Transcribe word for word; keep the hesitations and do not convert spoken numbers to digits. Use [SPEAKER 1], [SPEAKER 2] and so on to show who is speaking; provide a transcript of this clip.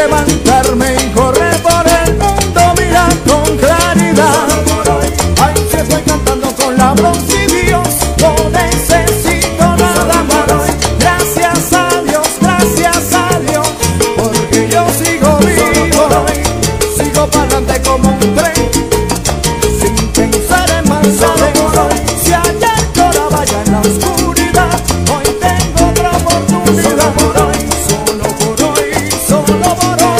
[SPEAKER 1] levantarme y correr por el mundo, mira con claridad. Ay, si estoy cantando con la Bronx y Dios, no necesito nada más. Gracias a Dios, gracias a Dios, porque yo sigo vivo, sigo para adelante como un tren, sin pensar en más adentro. Si ayer lloraba ya en la oscuridad, hoy tengo otra oportunidad. Solo por hoy, solo por hoy, solo por hoy.